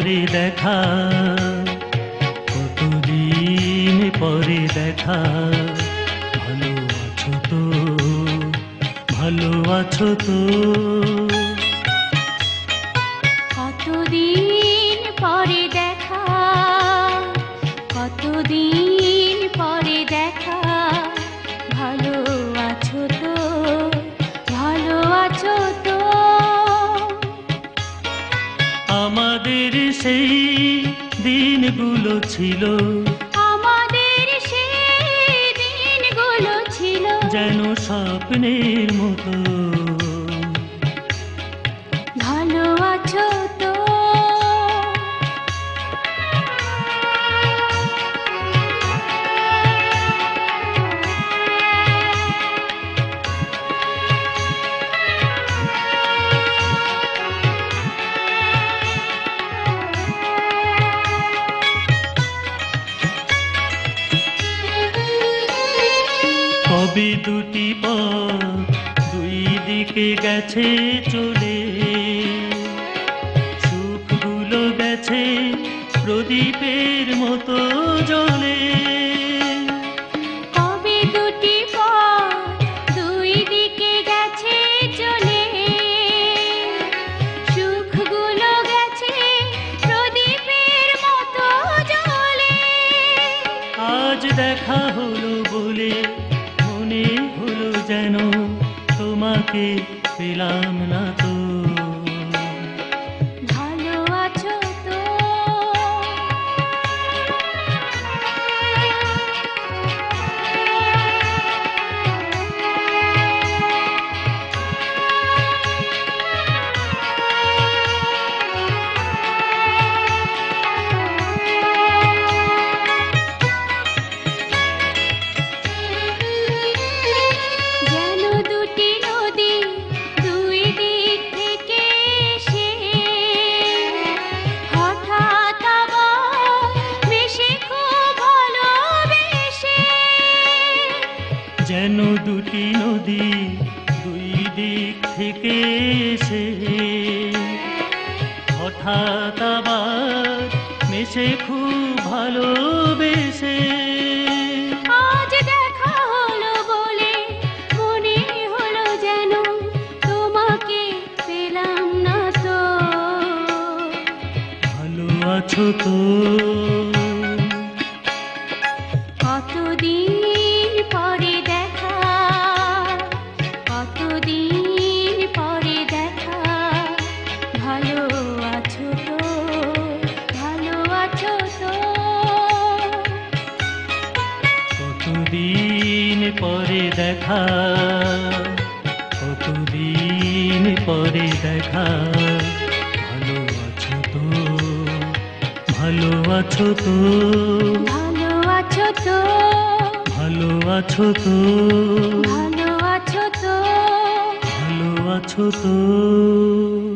পরে দেখা, কতদিন পরে দেখা। ভালো আছো তো, ভালো আছো তো? কতদিন পরে দেখা, কতদিন পরে দেখা। ভালো আছো তো, ভালো আছো তো? আমাদের সেই দিনগুলো ছিল, আমাদের সেই দিনগুলো ছিল যেন স্বপ্নের মতো। ভালো আছো তো? কবি দুটি পথ দুই দিকে গেছে চলে, সুখগুলো গেছে প্রদীপের মতো জ্বলে। কবি দুটি পথ দুই দিকে গেছে চলে, সুখগুলো গেছে প্রদীপের মতো জ্বলে। আজ দেখা হলো বলে মনে হলো যেন তোমাকে পেলাম না তো। ভালো আছো তো? যেন দুটি নদী দুই দিক থেকে এসে হঠাৎ আবার মিশে খুব ভালোবেসে। যেন দুটি নদী দুই দিক থেকে এসে হঠাৎ আবার মেশে খুব ভালোবেসে। আজ দেখা হলো বলে মনে হলো যেন তোমাকে পেলাম না তো। ভালো আছো তো? কতদিন পরে দেখা, কতদিন পরে দেখা। ভালো আছো তো, ভালো আছো তো? কতদিন পরে দেখা, কতদিন পরে দেখা। ভালো আছো তো, ভালো আছো তো? ভালো আছো তো, ভালো আছো তো? ভালো আছো তো? ভালো আছো তো?